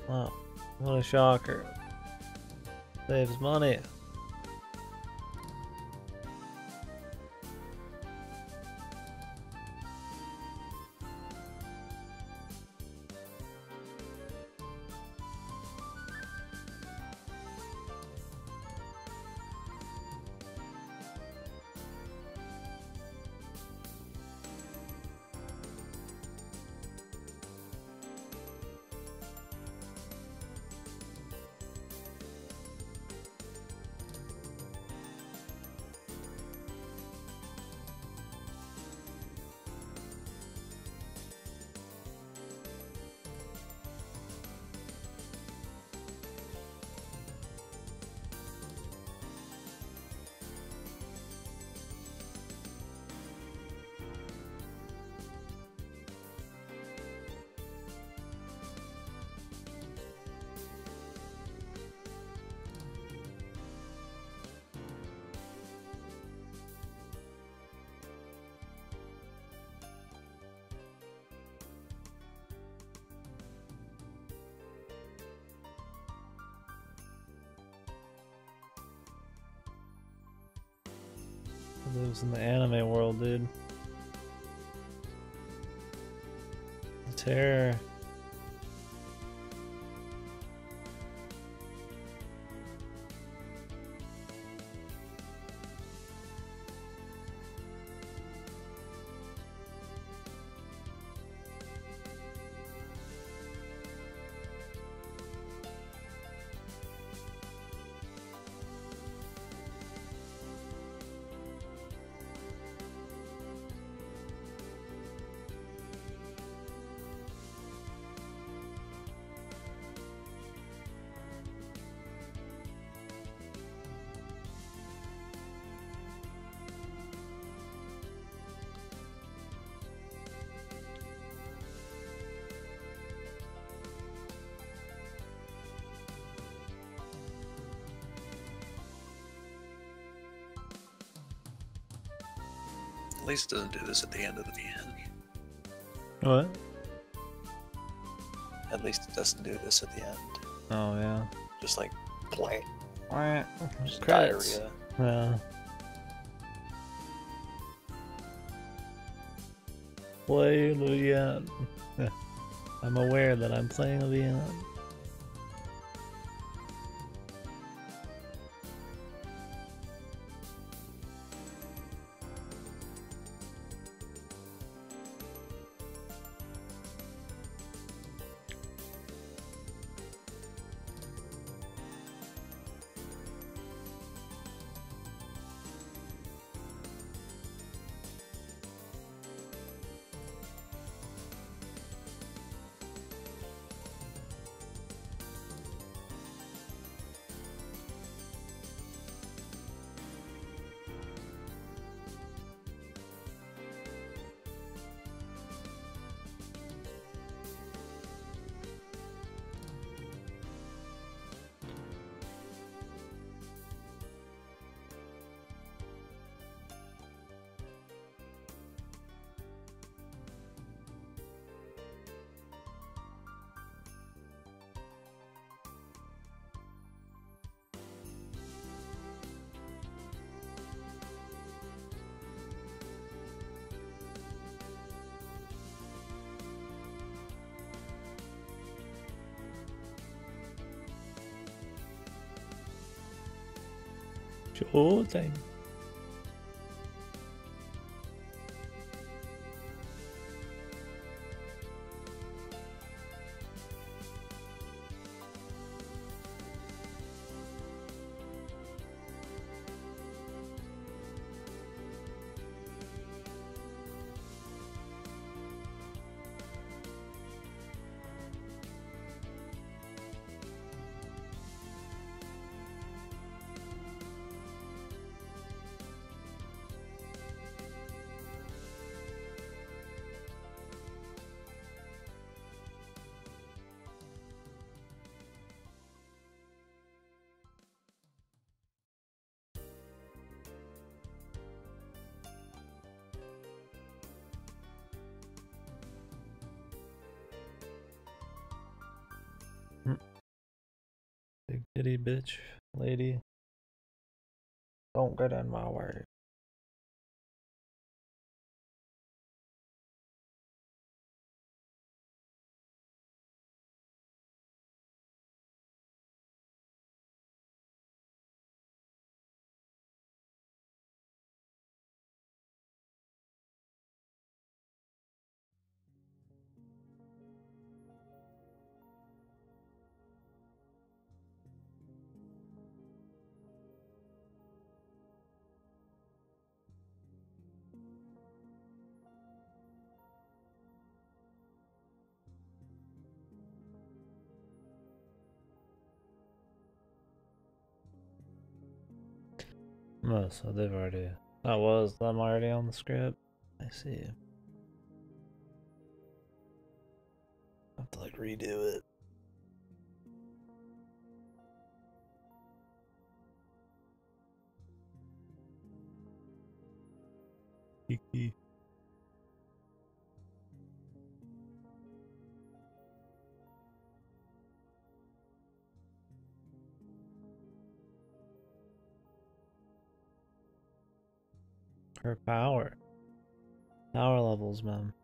Wow, what a shocker. Saves money. Lives in the anime world, dude. The terror. At least it doesn't do this at the end of the end. What? At least it doesn't do this at the end. Oh, yeah. Just like blank. Just Credits. diarrhea. Yeah. Play to the end. I'm aware that I'm playing to the end. Showtime. Kitty bitch, lady. Don't get in my way. Oh, so they've already... That was them already on the script. I see. I have to like redo it. Kiki. Her power. Power levels, man.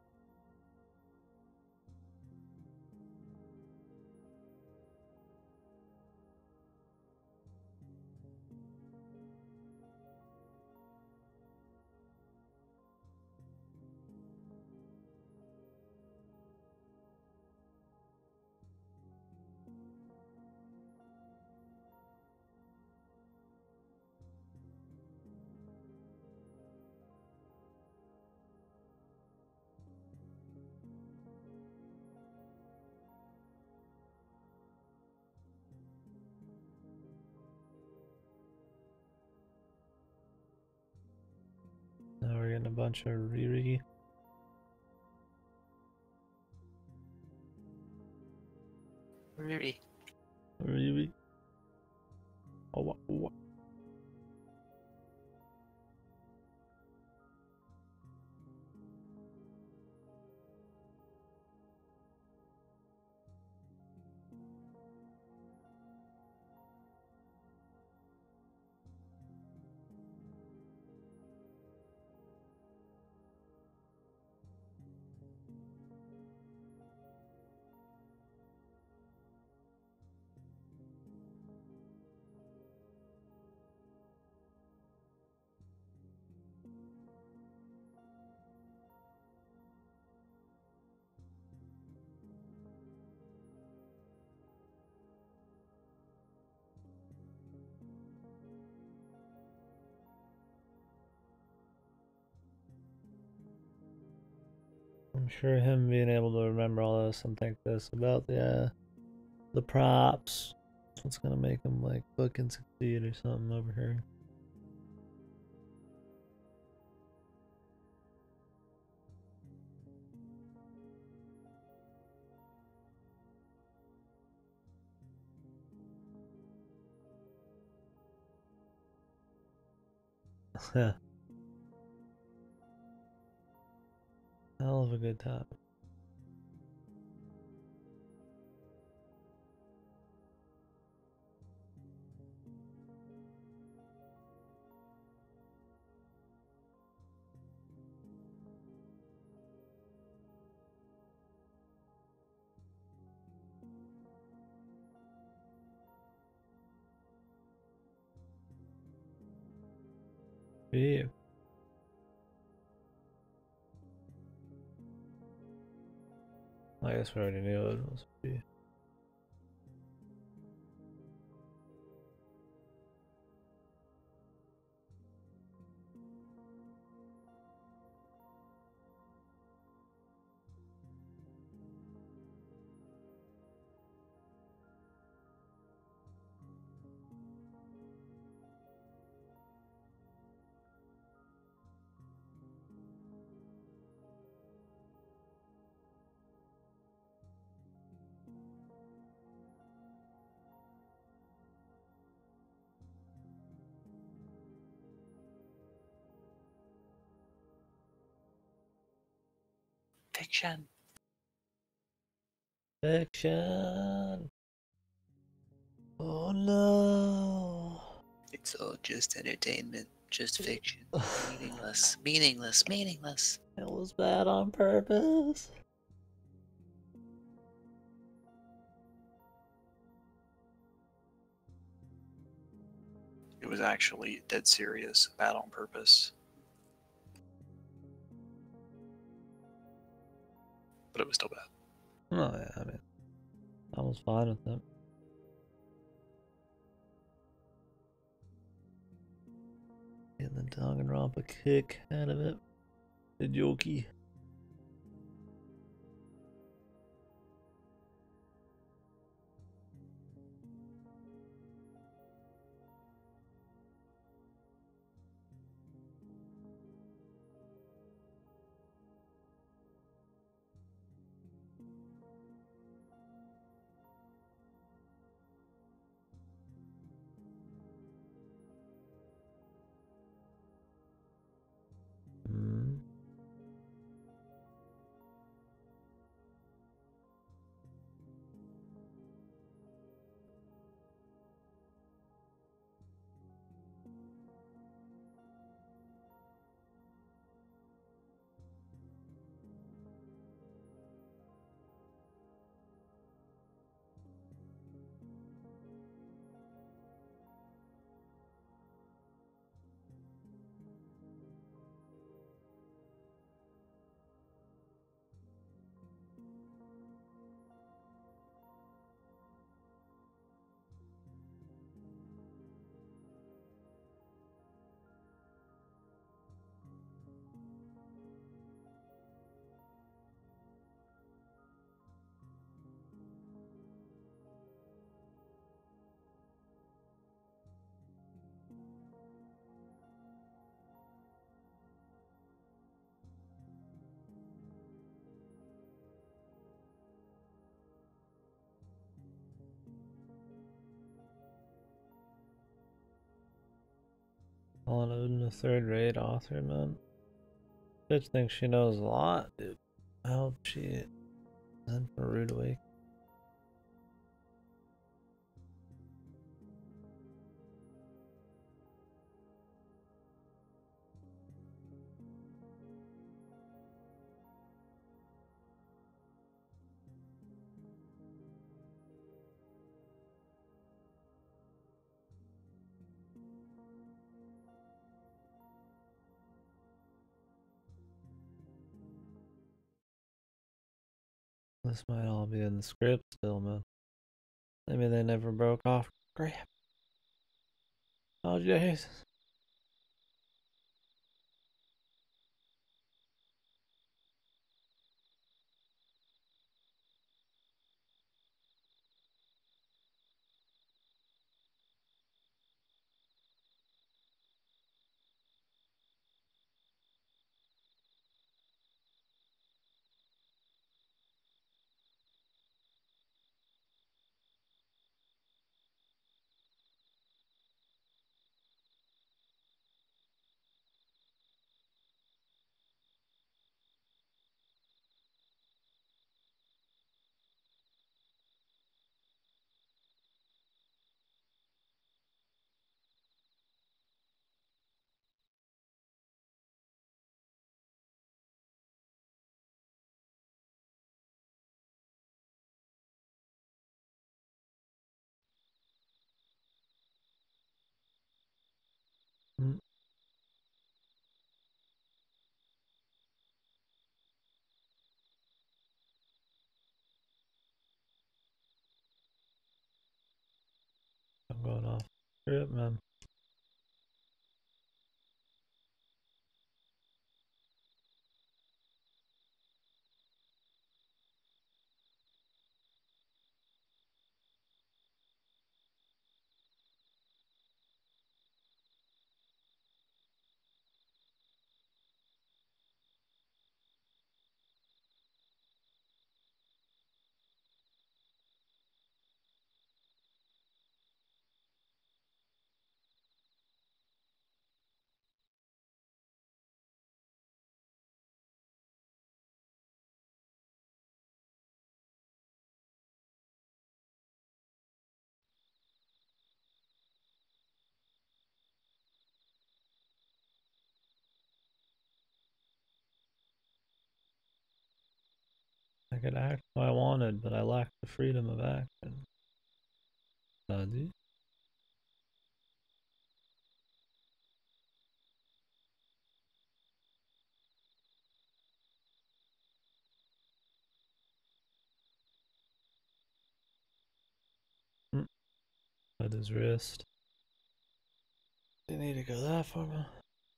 Now we're getting a bunch of Riri. Riri. Riri. Oh, what? I'm sure him being able to remember all this and think this about the props. It's gonna make him like fucking succeed or something over here. Yeah. Hell of a good time. Yeah. I guess we already knew it was B. Fiction. Fiction. Oh no. It's all just entertainment, just fiction. Meaningless, meaningless, meaningless. It was bad on purpose. It was actually dead serious, bad on purpose. But it was still bad. Oh yeah, I mean, I was fine with it. Getting the Danganronpa kick out of it. The jokey. Hmm. Colin Odin, a third-rate author, man. Bitch thinks she knows a lot, dude. I hope she isn't for Rude Awakening. This might all be in the script still, man. Maybe they never broke off. Crap. Oh, jeez. Mm, I'm going off script, man. I could act how I wanted, but I lacked the freedom of action. Daddy? At his wrist. They need to go that far, man.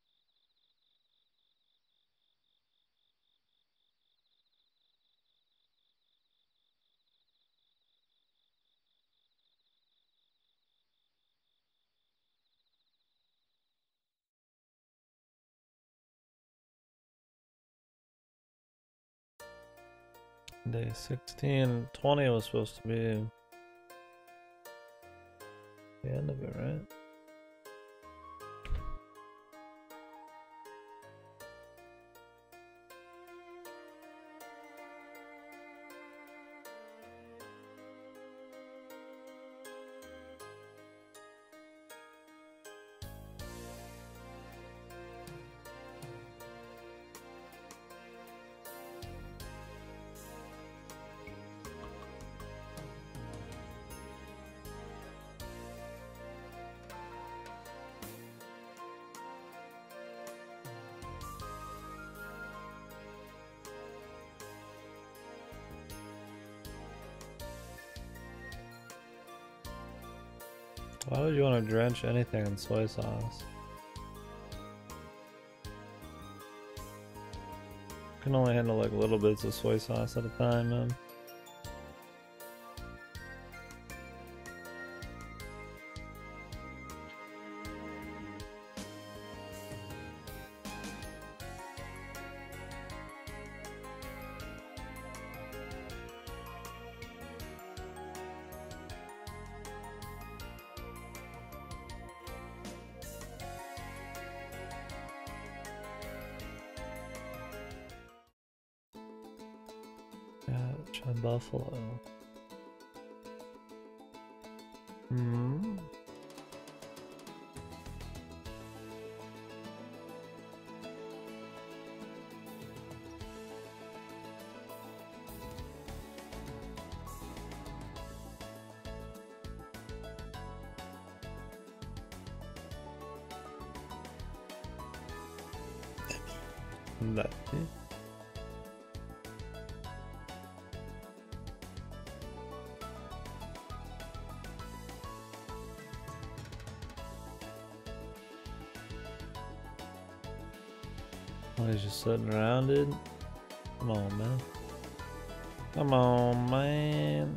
Day 16, 20 was supposed to be the end of it, right? Why would you want to drench anything in soy sauce? You can only handle like little bits of soy sauce at a time, man. Try buffalo. Hmm. That. He's just sitting around, dude. Come on, man. Come on, man.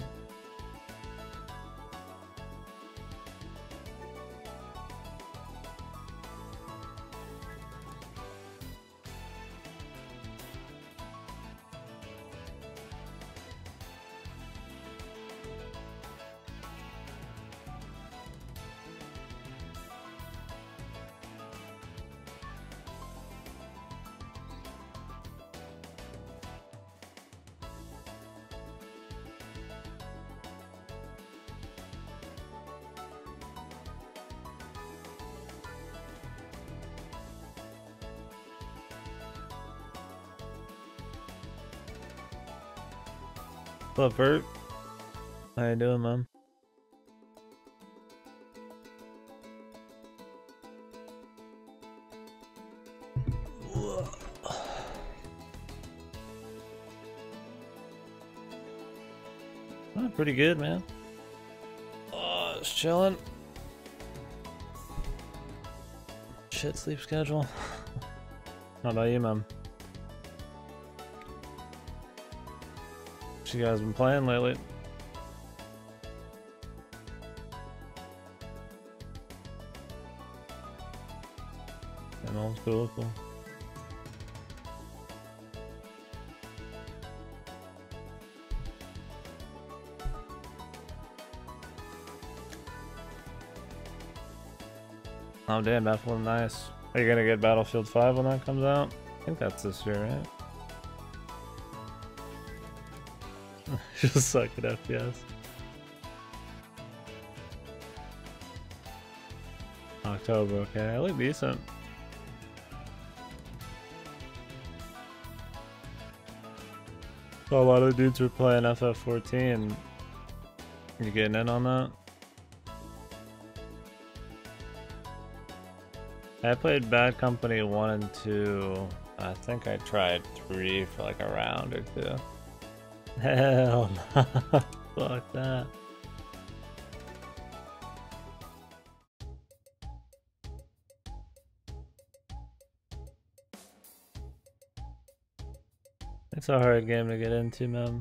What's up, Bert? How you doing, man? Oh, pretty good, man. Oh, just chilling. Shit sleep schedule. How about you, man? What you guys been playing lately? And all's cool. Oh damn, Battlefield nice. Are you gonna get Battlefield 5 when that comes out? I think that's this year, right? Just suck at FPS. October, okay. I look decent. So a lot of dudes were playing FF14. You getting in on that? I played Bad Company 1 and 2. I think I tried 3 for like a round or 2. Hell no. Fuck that. It's a hard game to get into, man.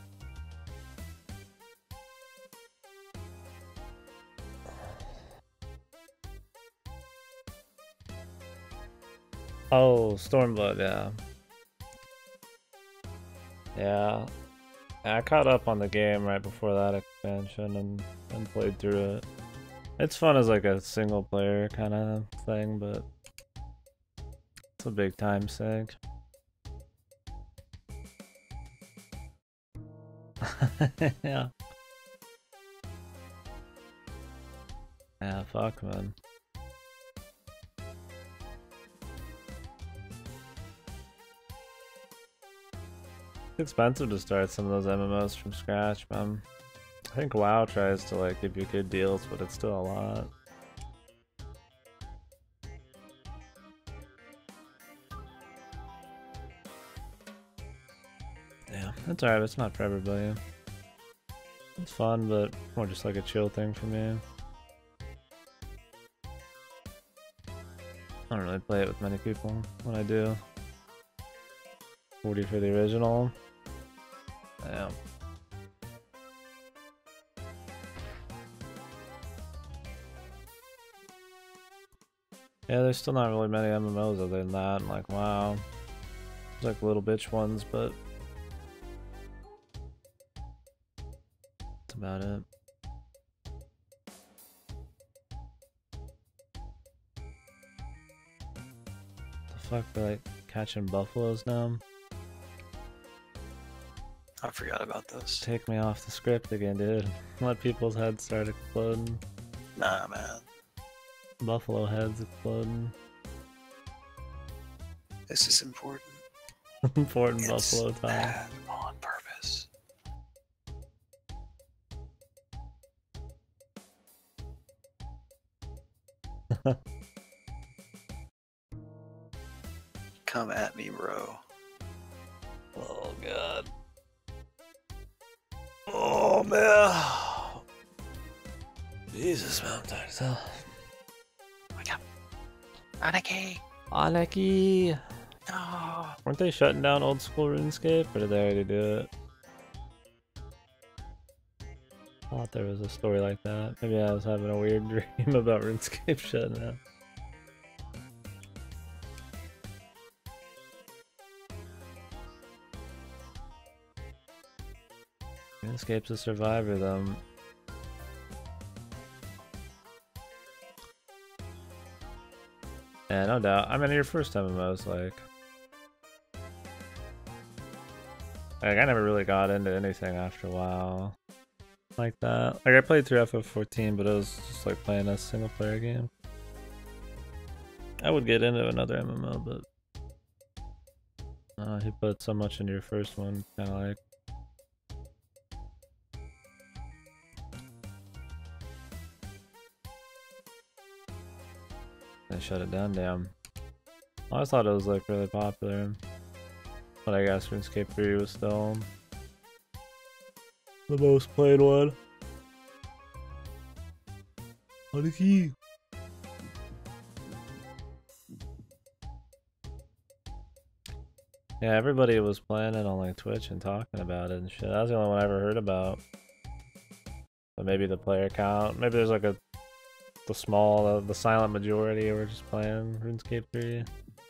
Oh, Stormblood, yeah. Yeah. I caught up on the game right before that expansion and played through it. It's fun as like a single player kind of thing, but it's a big time sink. Yeah. Yeah, fuck, man. It's expensive to start some of those MMOs from scratch, man. I think WoW tries to like give you good deals, but it's still a lot. Yeah, it's alright, it's not for everybody. It's fun, but more just like a chill thing for me. I don't really play it with many people when I do. 40 for the original. Yeah. Yeah, there's still not really many MMOs other than that. I'm like, wow. There's like little bitch ones, but that's about it. The fuck, they're like catching buffaloes now? I forgot about those. Take me off the script again, dude. Let people's heads start exploding. Nah, man. Buffalo heads exploding. This is important. Important It's buffalo time. bad on purpose. Come at me, bro. Oh god. Oh man. Jesus, man, I'm tired as hell. Wake up. Anarchy! Anarchy! No! Weren't they shutting down old school RuneScape, or did they already do it? I thought there was a story like that. Maybe I was having a weird dream about RuneScape shutting down. RuneScape's a survivor, though. Yeah, no doubt. I mean, your first MMOs, like I never really got into anything after a while like that. Like, I played through FF14, but it was just like playing a single player game. I would get into another MMO, but he put so much into your first one, kind of like. They shut it down, damn. I always thought it was like really popular, but I guess RuneScape 3 was still the most played one. What is he? Yeah, everybody was playing it on like Twitch and talking about it and shit. That was the only one I ever heard about. But maybe the player count. Maybe there's like the silent majority were just playing RuneScape 3.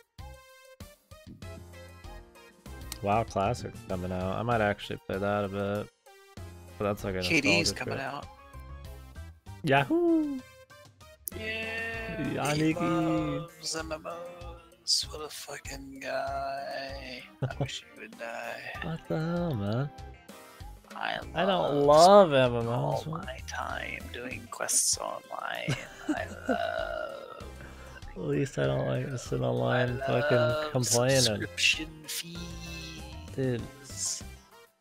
WoW Classic's coming out. I might actually play that a bit. But that's like a KD's coming out. Yahoo! Yeah! Yannicky. He loves MMOs. What a fucking guy. I wish he would die. What the hell, man? I don't love all MMOs. my time doing quests online. I love. At least I don't like to sit online I fucking love complaining. subscription fees. Dude,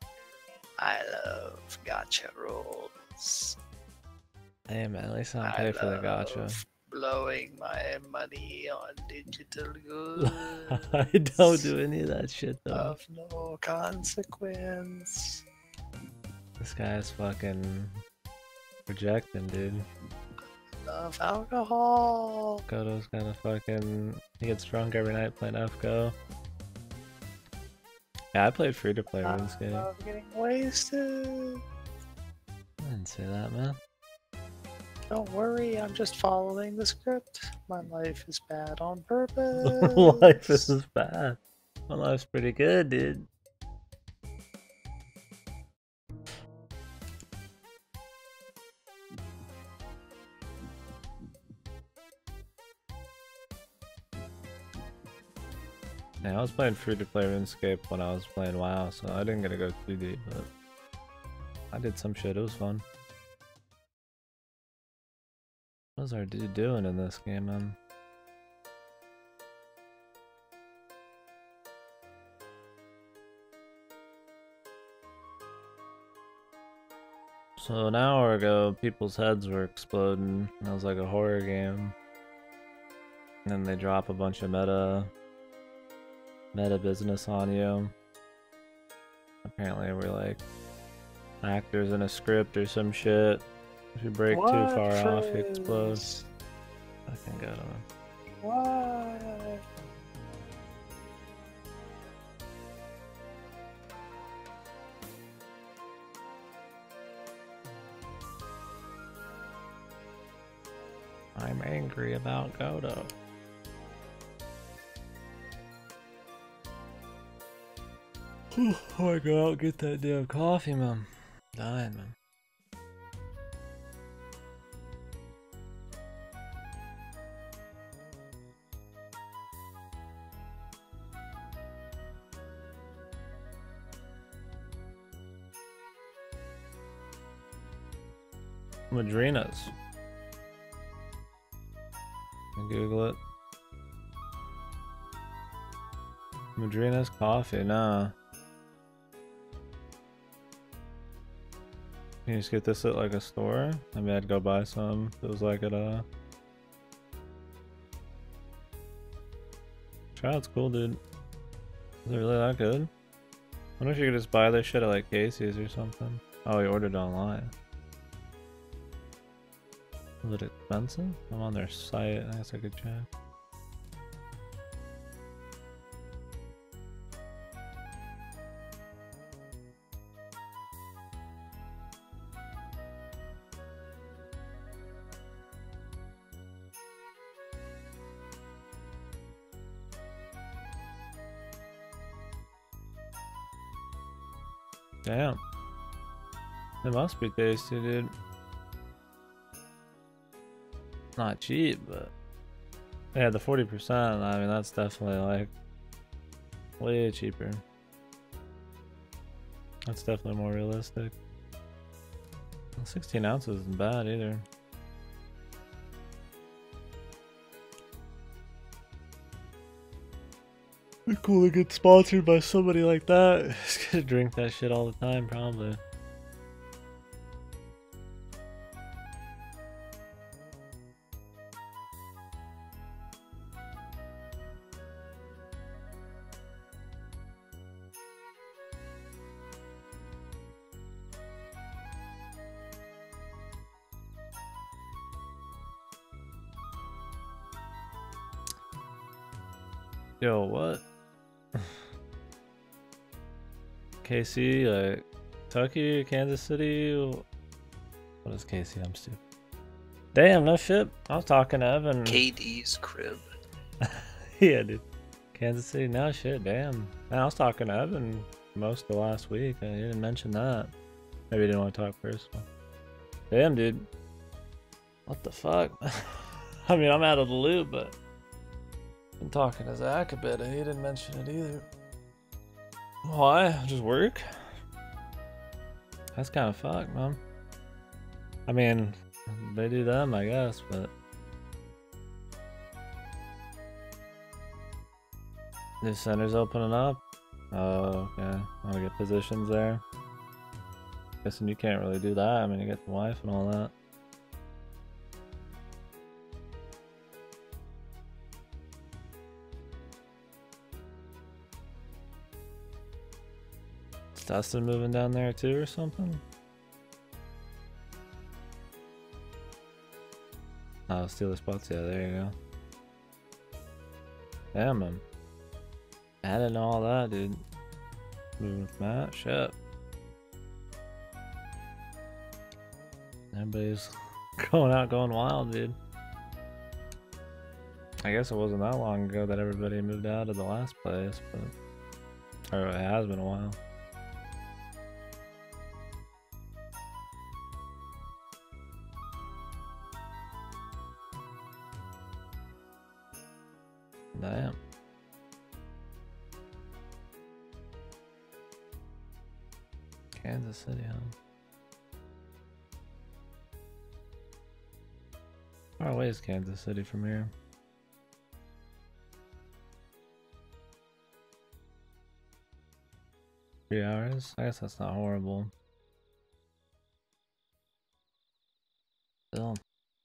I love gacha rolls. Hey man, at least I don't pay for the gacha. Blowing my money on digital goods. I don't do any of that shit though. Of no consequence. This guy's fucking projecting, dude. Love alcohol. Goto's gotta fucking... He gets drunk every night playing FGO. Yeah, I played free-to-play RuneScape. I love getting wasted. I didn't say that, man. Don't worry, I'm just following the script. My life is bad on purpose. Life is bad. My life's pretty good, dude. Yeah, I was playing free-to-play RuneScape when I was playing WoW, so I didn't get to go too deep, but I did some shit. It was fun. What was our dude doing in this game, man? So an hour ago, people's heads were exploding. It was like a horror game. And then they drop a bunch of meta business on you. Apparently we're like actors in a script or some shit. If you break too far off, you explode. I can go to him. Why? I'm angry about Goto. I go out and get that damn coffee, man. I'm dying, man. Madrinas. Google it. Madrina's coffee, nah. Can you just get this at like a store? I mean, I'd go buy some. It was like at a... Child's cool, dude. Is it really that good? I wonder if you could just buy this shit at like Casey's or something. Oh, he ordered online. Is it expensive? I'm on their site. I guess I could check. Damn. It must be tasty, dude. Not cheap, but yeah, the 40%, I mean, that's definitely like way cheaper. That's definitely more realistic. 16 ounces isn't bad either. It's cool to get sponsored by somebody like that. Just gonna drink that shit all the time, probably. Yo, what? KC, like Kentucky, Kansas City. What is KC? I'm stupid. Damn, no shit. I was talking to Evan. KD's crib. Yeah, dude. Kansas City, no shit. Damn. Man, I was talking to Evan most of last week. And he didn't mention that. Maybe he didn't want to talk personal. Damn, dude. What the fuck? I mean, I'm out of the loop, but been talking to Zach a bit, and he didn't mention it either. Why? Just work? That's kind of fucked, man. I mean, they do them, I guess, but new center's opening up. Oh, okay. Want to get positions there. Guessing you can't really do that. I mean, you get the wife and all that. Is Dustin moving down there too or something? Oh, steal the spots. Yeah, there you go. Damn, man. I didn't know all that, dude. Moving with Matt. Shit. Everybody's going wild, dude. I guess it wasn't that long ago that everybody moved out of the last place, but... Or it has been a while. Damn. Kansas City, huh? How far away is Kansas City from here? Three hours? I guess that's not horrible. Still.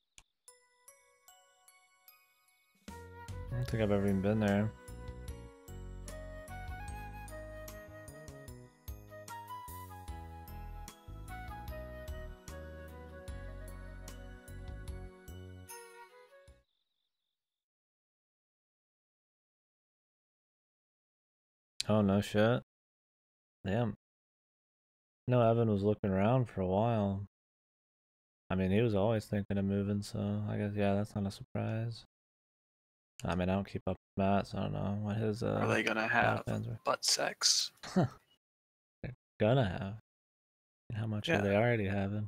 I don't think I've ever even been there. Oh, no shit. Damn. No, Evan was looking around for a while. I mean, he was always thinking of moving, so I guess, yeah, that's not a surprise. I mean, I don't keep up with Matt, so I don't know what his, Are they gonna have plans were. butt sex? They're gonna have. And how much are they already having?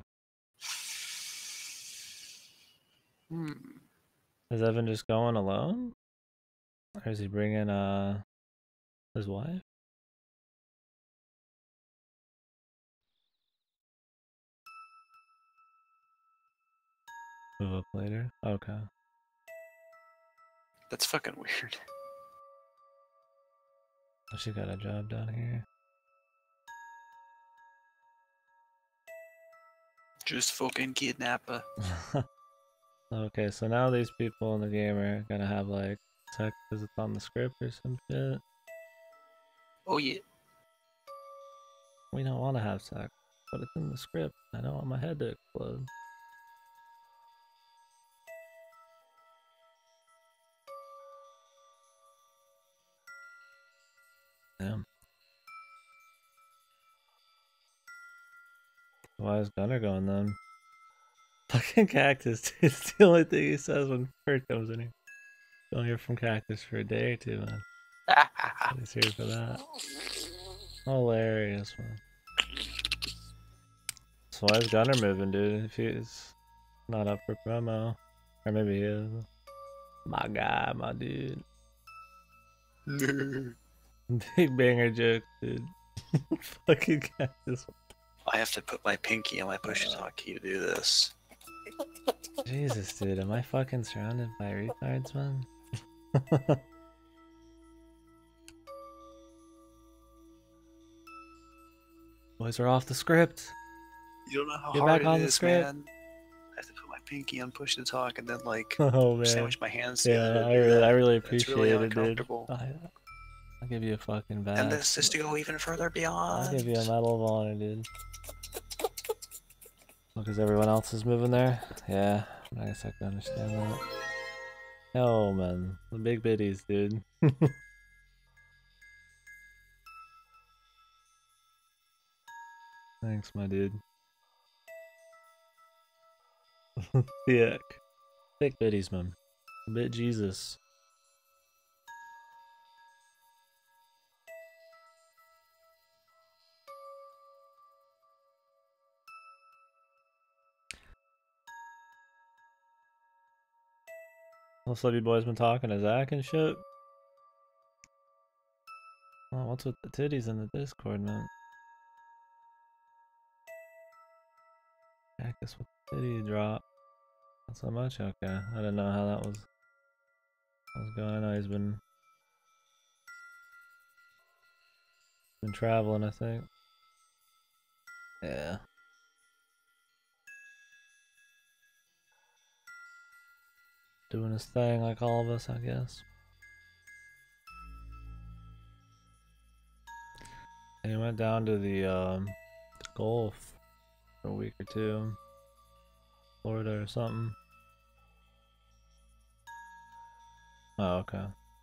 Is Evan just going alone? Or is he bringing, his wife? Move up later? Okay. That's fucking weird. Oh, she got a job down here. Just fucking kidnapper. Okay, so now these people in the game are gonna have like sex because it's on the script or some shit. Oh yeah. We don't want to have sex, but it's in the script. I don't want my head to explode. Damn. Why is Gunner going then? Fucking Cactus, dude. It's the only thing he says when Kurt comes in here. Don't hear from Cactus for a day or two, man. He's here for that. Hilarious, man. So why is Gunner moving, dude? If he's not up for promo. Or maybe he is. My guy, my dude. Big banger joke, dude. Fucking Cactus. I have to put my pinky on my push-to-talk key to do this. Jesus, dude. Am I fucking surrounded by retards, man? Boys are off the script. You don't know how Get hard back on it the is, script. man. I have to put my pinky on push-to-talk and then like Oh man. sandwich my hands Yeah, together. I really It's appreciate really it, dude. uncomfortable. I'll give you a fucking badge. And this is to go even further beyond. I'll give you a Medal of Honor, dude. Because everyone else is moving there? Yeah, I guess I can understand that. Oh man, the big biddies, dude. Thanks, my dude. Thick. Thick biddies, man. A bit Jesus. What's up, you boys been talking to Zach and shit? Oh, what's with the titties in the Discord, man? Cactus with the titty drop. Not so much? Okay. I didn't know how that was going. I know he's been traveling, I think. Yeah. doing his thing like all of us, I guess. And he went down to the Gulf for a week or two, Florida or something. Oh, okay.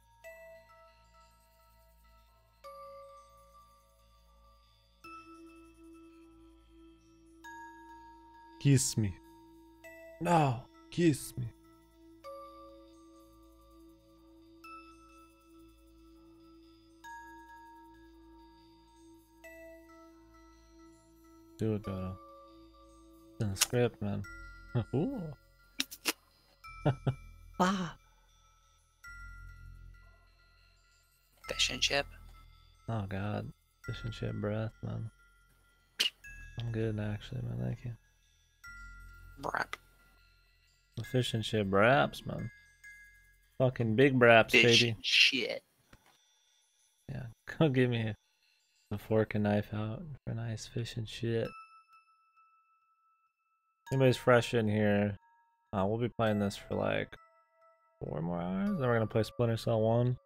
Kiss me. No, kiss me. Do it, Goto. In the script, man. Ooh. Ah. Fish and chip. Oh god. Fish and chip breath, man. I'm good actually, man. Thank you. Brap. The fish and chip braps, man. Fucking big braps, Fish baby. and shit. Yeah, go give me a fork and knife out for nice fish and shit. Anybody's fresh in here, we'll be playing this for like 4 more hours. Then we're gonna play Splinter Cell 1.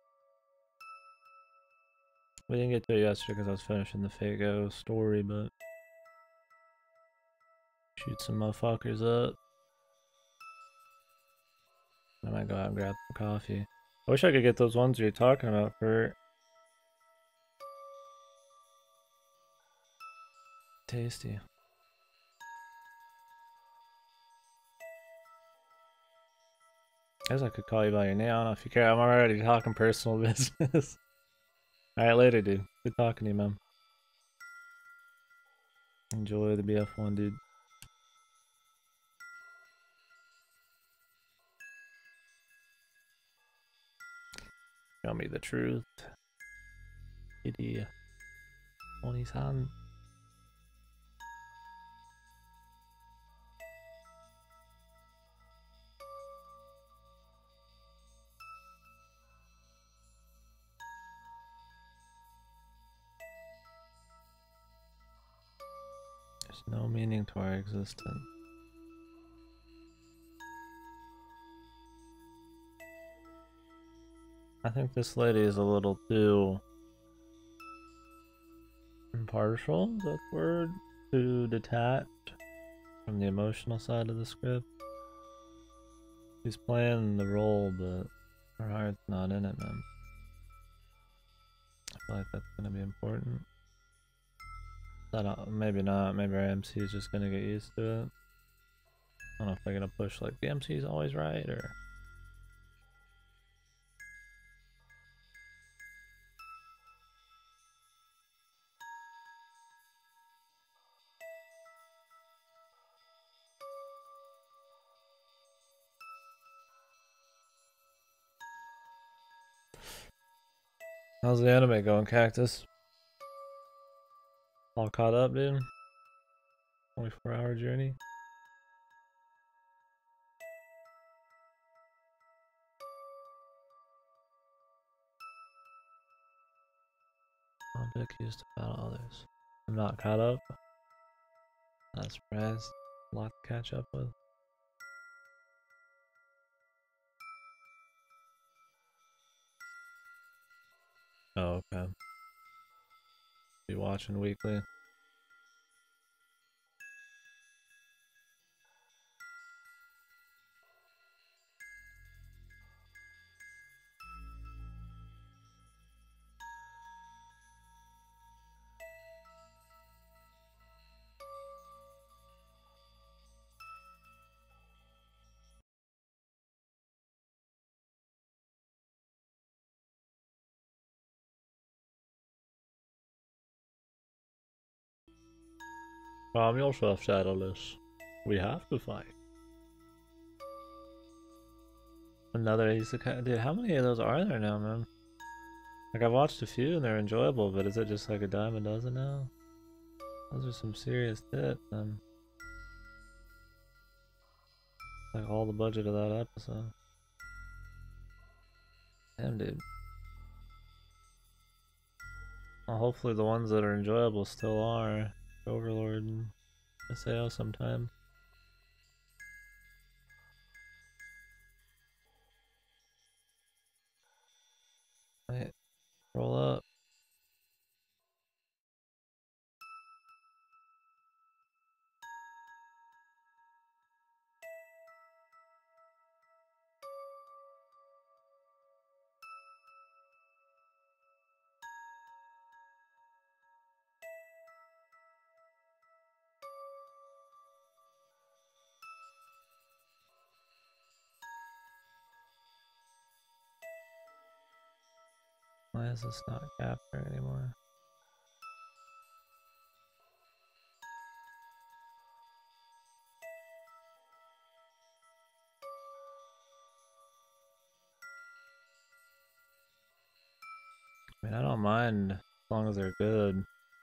We didn't get to it yesterday because I was finishing the Fago story, but shoot some motherfuckers up. I might go out and grab some coffee. I wish I could get those ones you're talking about for tasty. I guess I could call you by your name. I don't know if you care. I'm already talking personal business. Alright, later, dude. Good talking to you, man. Enjoy the BF1, dude. Tell me the truth. Kitty. Oni-san. There's no meaning to our existence. I think this lady is a little too impartial, is that the word? Too detached from the emotional side of the script. She's playing the role, but her heart's not in it, man. I feel like that's gonna be important. Maybe not. Maybe our MC is just gonna get used to it. I don't know if they're gonna push like the MC is always right or. How's the anime going, Cactus? All caught up, dude? 24-hour journey? I'm a bit accused about others. I'm not caught up. Not surprised. A lot to catch up with. Oh, okay. Be watching weekly. Calm yourself, Shadowless. We have to fight. Another isekai. Dude, how many of those are there now, man? Like, I've watched a few and they're enjoyable, but is it just like a dime a dozen now? Those are some serious tits, man. Like, all the budget of that episode. Damn, dude. Well, hopefully the ones that are enjoyable still are. Overlord and SAO sometime. Wait, roll up. Why is this not capture anymore? I mean, I don't mind as long as they're good.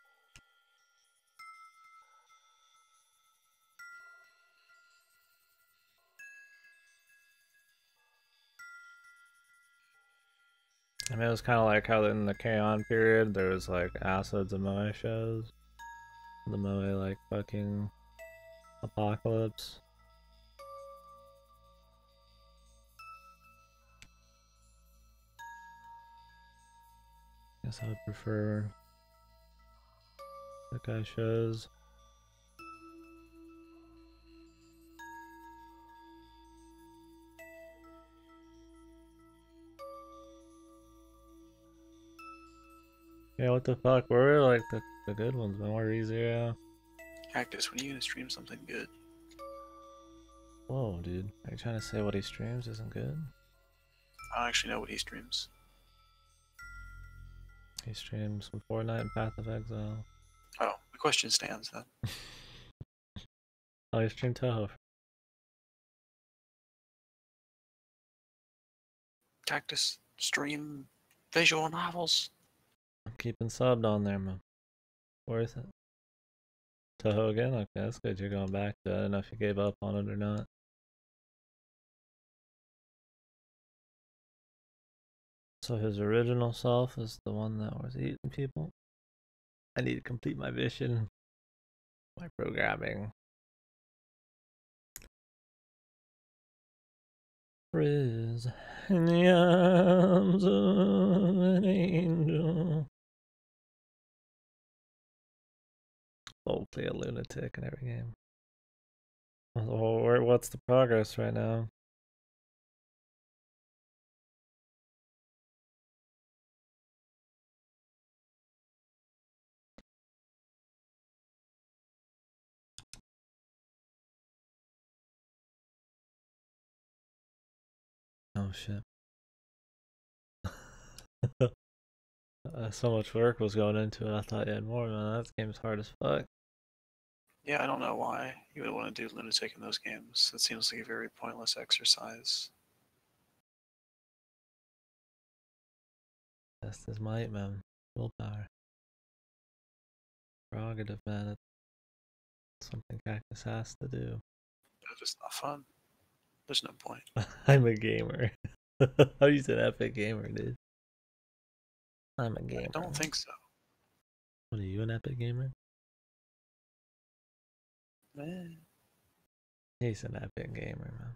I mean, it was kind of like how in the K-On! Period, there was like Acids and Moe shows. The Moe, like, fucking Apocalypse. Guess I would prefer the guy shows. Yeah, what the fuck? Where are like the good ones, man? Where easier? Cactus, when are you gonna stream something good? Whoa, dude. Are you trying to say what he streams isn't good? I don't actually know what he streams. He streams some Fortnite and Path of Exile. Oh, the question stands then. Oh, he streamed Toho. Cactus, stream visual novels. I'm keeping subbed on there, man. Worth it. Toho again? Okay, that's good. You're going back to it. I don't know if you gave up on it or not. So his original self is the one that was eating people. I need to complete my vision. My programming. Frizz in the arms of an angel. Boldly a lunatic in every game. Well, what's the progress right now? Oh shit. So much work was going into it. I thought you had more, man. That game's hard as fuck. Yeah, I don't know why you would want to do lunatic in those games. That seems like a very pointless exercise. Test his might, man. Willpower. Prerogative, man. It's something Cactus has to do. It's just not fun. There's no point. I'm a gamer. How you an epic gamer, dude? I'm a gamer. I don't think so. What are you, an epic gamer? Man. He's an epic gamer, man.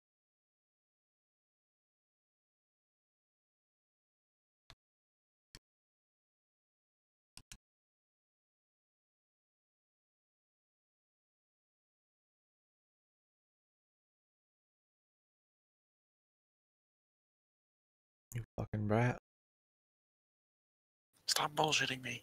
You fucking brat. Stop bullshitting me.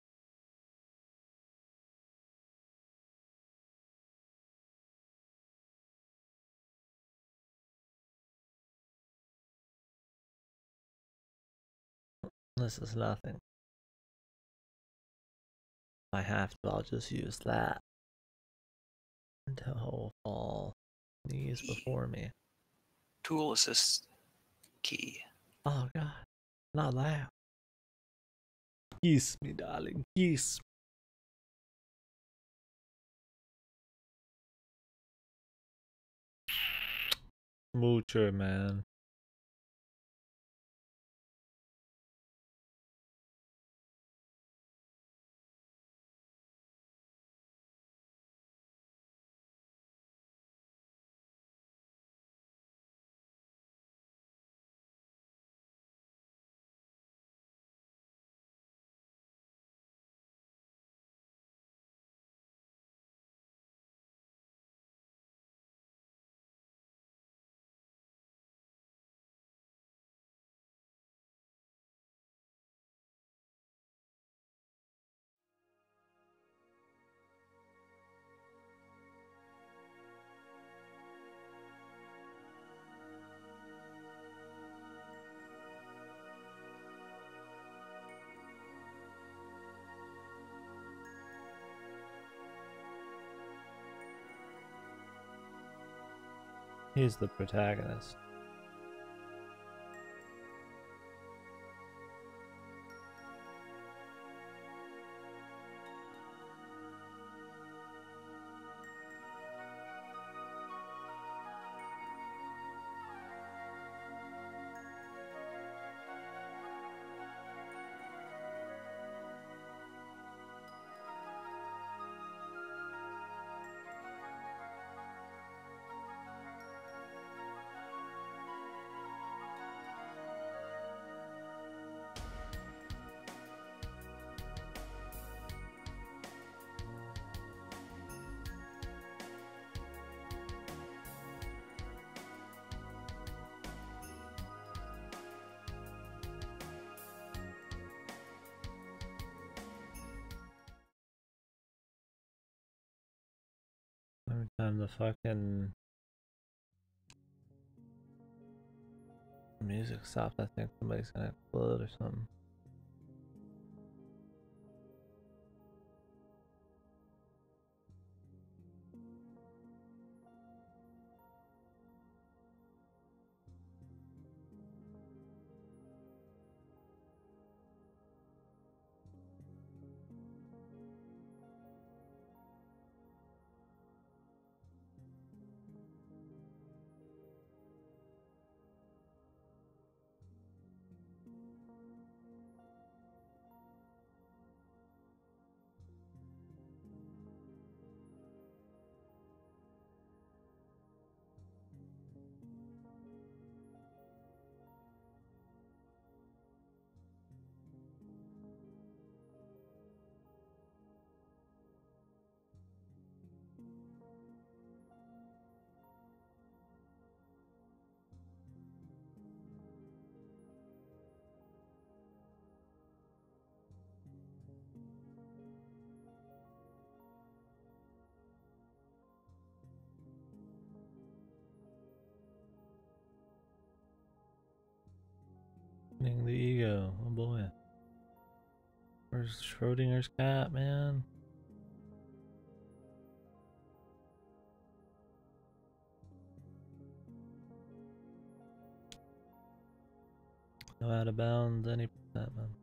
This is nothing. If I have to, I'll just use that. Until he'll fall knees before me. Tool assist key. Oh god. Not that. Kiss me, darling. Kiss me. Moocher, man. He's the protagonist. Every time the fucking music stops, I think somebody's gonna explode or something. The ego, oh boy. Where's Schrodinger's cat, man? No out of bounds, any percent, man.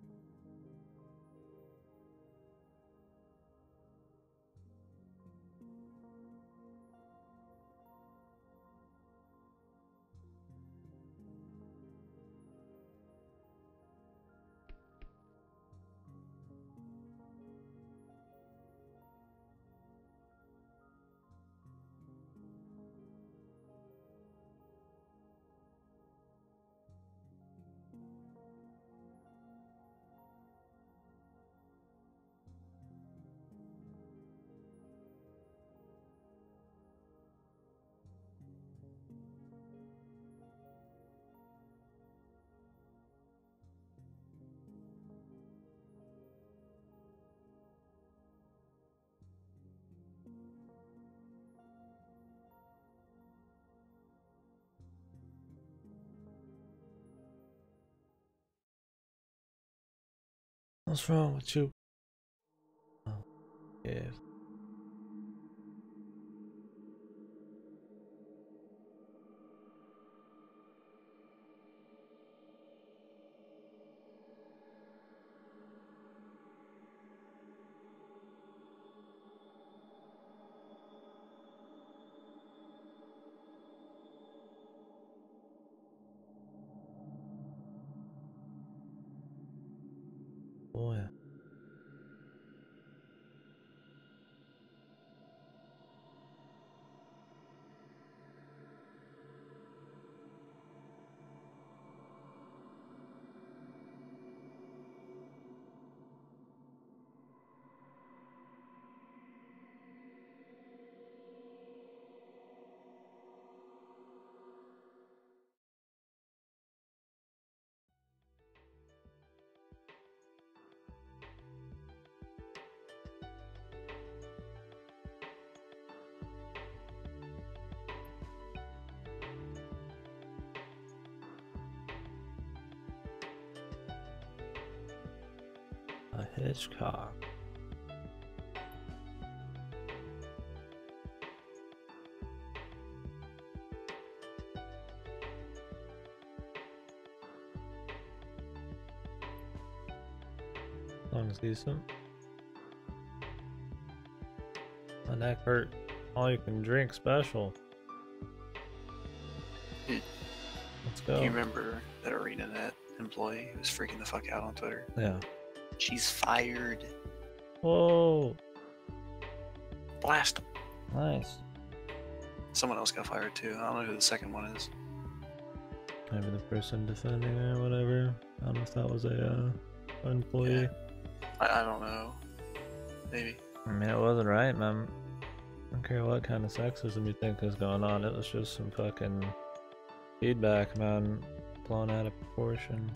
What's wrong with you? Oh, yeah. Boy. A Hitchcock. Song's decent. My neck hurt. All you can drink special. Dude, let's go. Do you remember that ArenaNet employee who was freaking the fuck out on Twitter? Yeah. She's fired. Whoa. Blast him. Nice. Someone else got fired too. I don't know who the second one is. Maybe the person defending her or whatever. I don't know if that was a employee. Yeah. I don't know. Maybe. I mean, it wasn't right, man. I don't care what kind of sexism you think is going on. It was just some fucking feedback, man, blown out of proportion.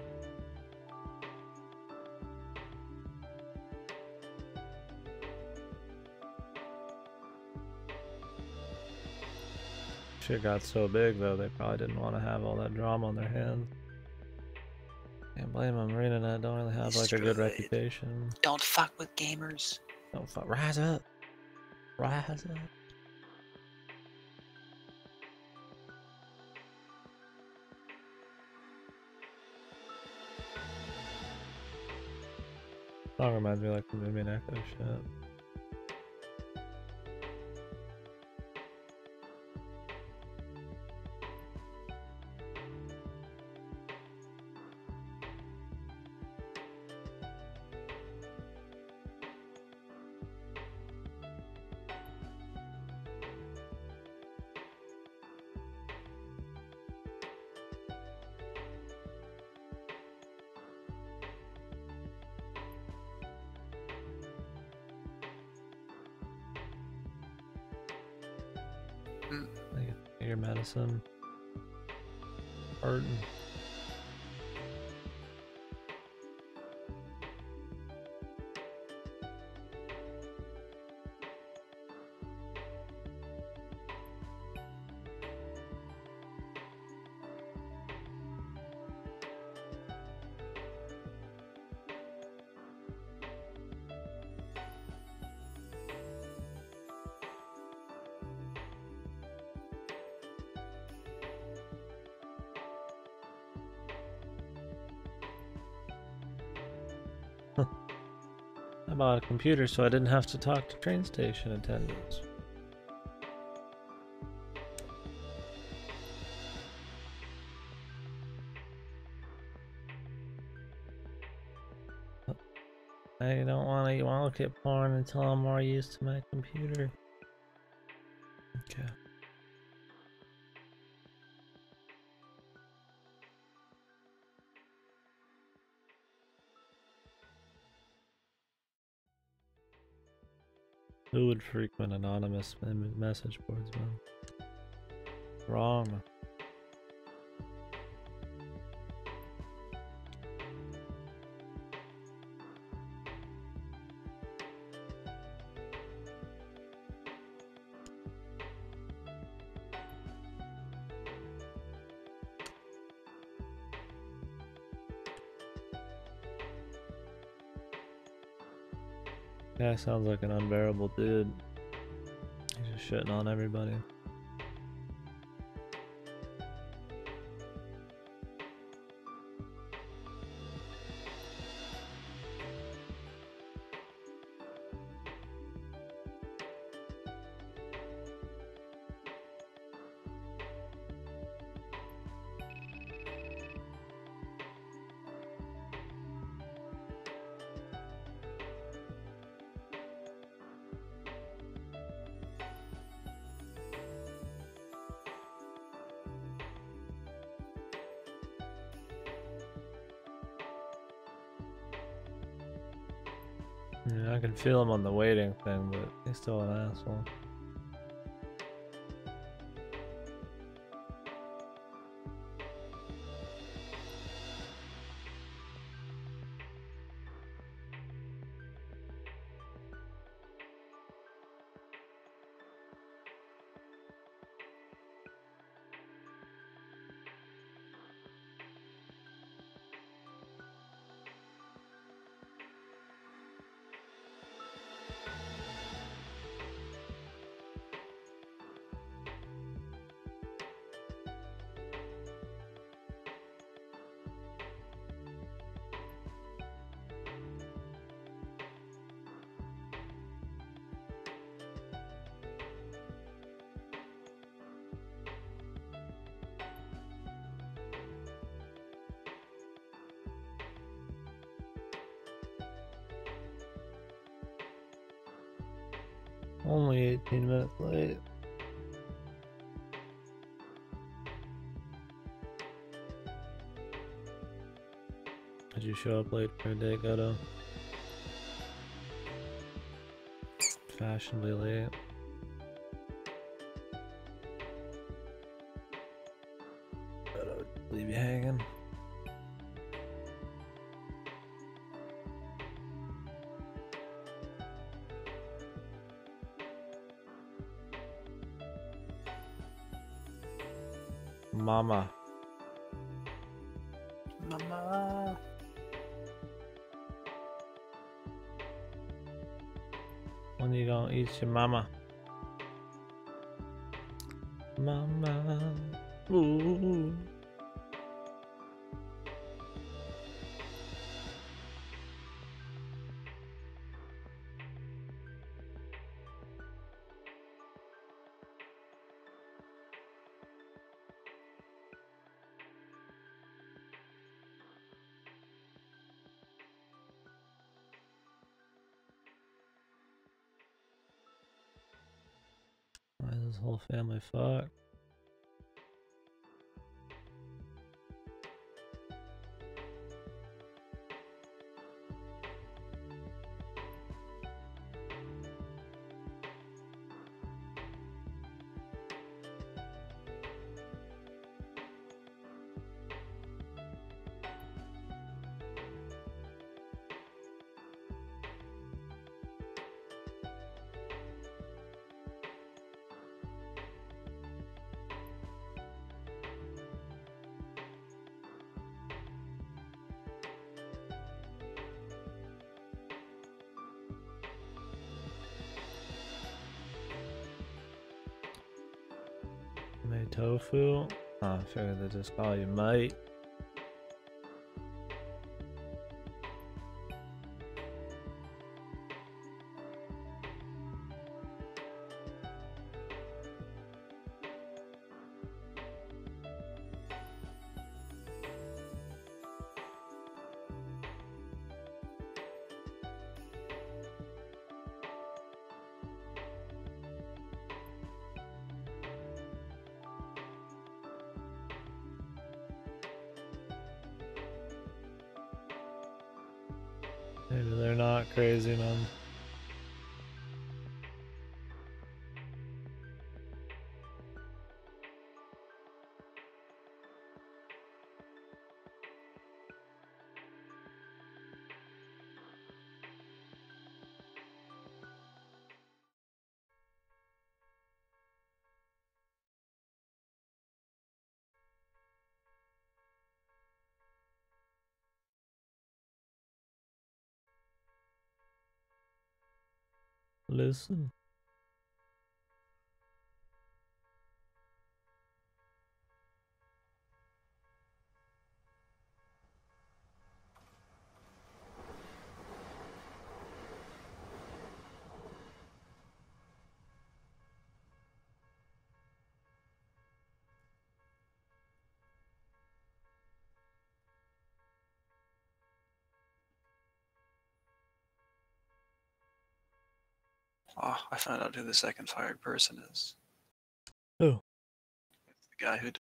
Shit got so big though, they probably didn't want to have all that drama on their hands. Can't blame them. ArenaNet don't really have like a good reputation. Don't fuck with gamers. Don't fuck. Rise up. Rise up. Song reminds me like the Moomin Echo shit. Your medicine. Hurting. I bought a computer so I didn't have to talk to train station attendants. I don't want to look at porn until I'm more used to my computer. Okay. Who would frequent anonymous message boards, man? Wrong. Guy sounds like an unbearable dude. He's just shitting on everybody. Yeah, I can feel him on the waiting thing, but he's still an asshole. Only 18 minutes late. Did you show up late for a date, Goto? Fashionably late. Goto, leave you hanging. Mama. Mama. When you gonna eat your mama? Mama. Ooh. Why is this whole family fucked? Made tofu? Oh, I figured they just call you mate. Maybe they're not crazy, man. Listen. Oh, I found out who the second fired person is. Who? It's the guy who